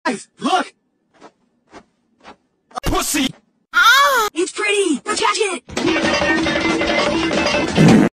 Guys, look! Pussy! Ah! It's pretty! Now catch it!